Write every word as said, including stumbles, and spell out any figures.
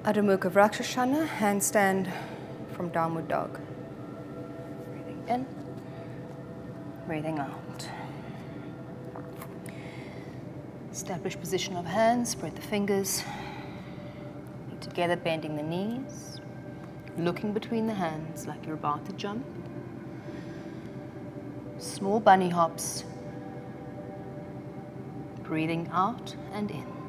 Adho Mukha Vrakshasana, handstand from Downward Dog. Breathing in, breathing out. Establish position of hands, spread the fingers. Feet together, bending the knees. Looking between the hands like you're about to jump. Small bunny hops. Breathing out and in.